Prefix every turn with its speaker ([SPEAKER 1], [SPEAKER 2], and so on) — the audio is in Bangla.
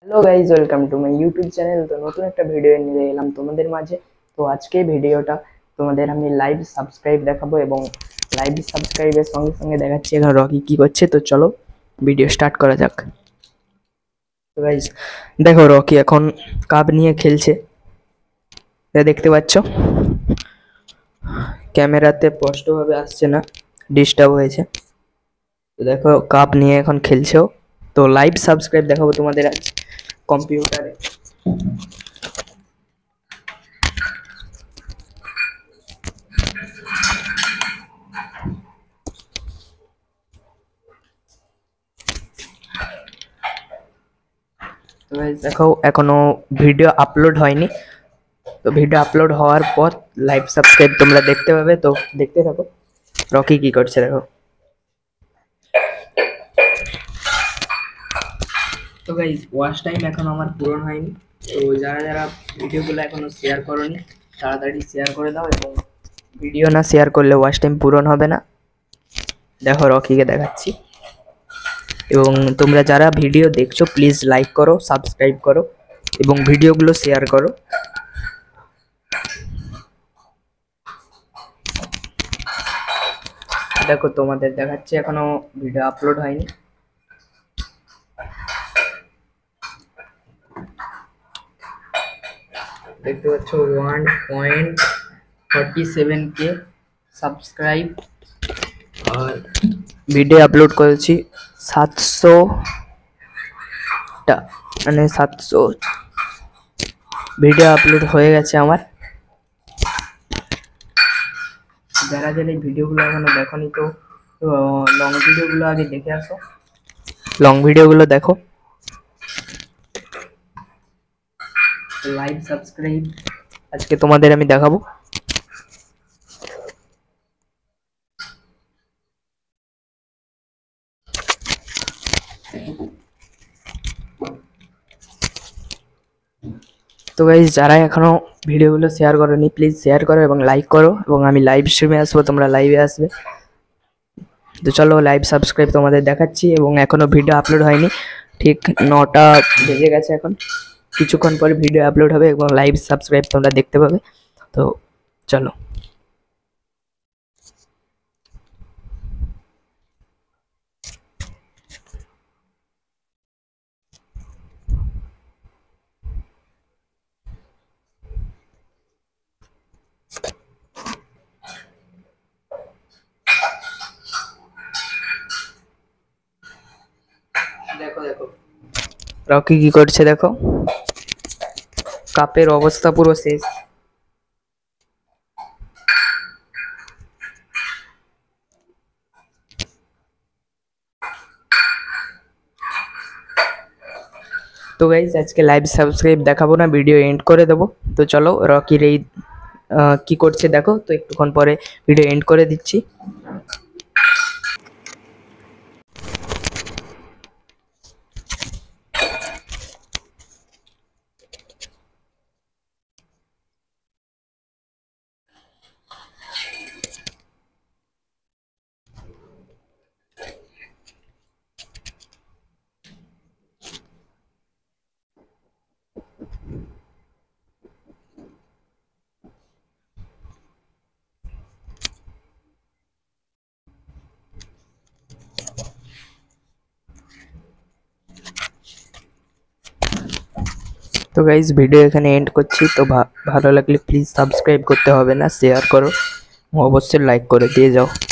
[SPEAKER 1] Hello guys, welcome to my YouTube channel. তো নতুন একটা ভিডিও নিয়ে এলাম তোমাদের মাঝে। তো আজকে ভিডিওটা তোমাদের আমি লাইভ সাবস্ক্রাইব দেখাবো এবং লাইভ সাবস্ক্রাইবের সঙ্গে সঙ্গে দেখাচ্ছি এখন রকি কি করছে। তো চলো ভিডিও স্টার্ট করা যাক। তো গাইজ দেখো, রকি এখন কাপ নিয়ে খেলছে, দেখতে পাচ্ছ। ক্যামেরাতে স্পষ্টভাবে আসছে না, ডিস্টার্ব হয়েছে। তো দেখো কাপ নিয়ে এখন খেলছেও। তো লাইভ সাবস্ক্রাইব দেখাবো তোমাদের আজ কম্পিউটারে। তো দেখো এখনো ভিডিও আপলোড হয়নি, তো ভিডিও আপলোড হওয়ার পর লাইভ সাবস্ক্রাইব তোমরা দেখতে পাবে। তো দেখতে থাকো রকি কি করছে। দেখো তো গাইস, ওয়াচ টাইম এখন আমার পূরণ হয়নি। তো যারা যারা ভিডিওগুলো এখনো শেয়ার করোনি তাড়াতাড়ি শেয়ার করে দাও, এবং ভিডিও না শেয়ার করলে ওয়াচ টাইম পূরণ হবে না। দেখো রকিকে দেখাচ্ছি, এবং তোমরা যারা ভিডিও দেখছো প্লিজ লাইক করো, সাবস্ক্রাইব করো এবং ভিডিওগুলো শেয়ার করো। দেখো তোমাদের দেখাচ্ছি এখনো ভিডিও আপলোড হয়নি। দেখতে পাচ্ছ 1.47K সাবস্ক্রাইব, আর ভিডিও আপলোড করেছি 700টা, মানে 700 ভিডিও আপলোড হয়ে গেছে আমার। যারা যারা এই ভিডিওগুলো এখনো দেখোনি তো লং ভিডিওগুলো আগে দেখে আসো, লং ভিডিওগুলো দেখো। লাইভ সাবস্ক্রাইব আজকে তোমাদের আমি দেখাবো। তো গাইজ, যারা এখনো ভিডিওগুলো শেয়ার করোনি প্লিজ শেয়ার করো এবং লাইক করো, এবং আমি লাইভ স্ট্রিমে আসবো, তোমরা লাইভে আসবে। তো চলো লাইভ সাবস্ক্রাইব তোমাদের দেখাচ্ছি, এবং এখনো ভিডিও আপলোড হয়নি। ঠিক 9টা বেজে গেছে, এখন কিছুক্ষণ পরে ভিডিও আপলোড হবে এবং লাইভ সাবস্ক্রাইব তোমরা দেখতে পাবে। তো চলো। দেখো দেখো রকি কি করছে, দেখো কাপের অবস্থা পুরো শেষ। তো গাইজ, আজকে লাইভ সাবস্ক্রাইব দেখাবো না, ভিডিও এন্ড করে দেবো। তো চলো রকির এই কি করছে দেখো। তো একটুক্ষণ পরে ভিডিও এন্ড করে দিচ্ছি। তো গাইজ, ভিডিও এখানে এন্ড করছি। তো ভালো লাগলে প্লিজ সাবস্ক্রাইব করতে হবে না, শেয়ার করো, অবশ্যই লাইক করে দিয়ে যাও।